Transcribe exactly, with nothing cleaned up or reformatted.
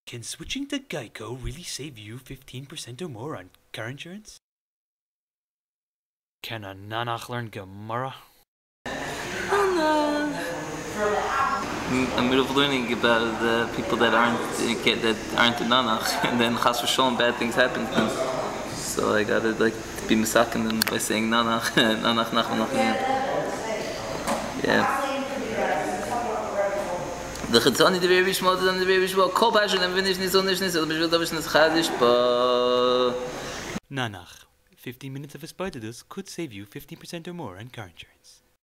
Can switching to Geico really save you fifteen percent or more on car insurance? Can a Nanach learn Gemara? Oh no. I'm middle of learning about the people that aren't get that aren't in Nanach, and then Chas v'Shalom bad things happen to them. So I gotta like be misaken them by saying Nanach, Nanach, Nachman, Nachman. Yeah. The Chatzoni, the baby Shmot, and the baby Shmot, Kol Passion, and finish Niso, Nish, Niso, the Bishvil Davish, Nis Chadish, but Nanach. fifteen minutes of Espartadus could save you fifteen percent or more on car insurance.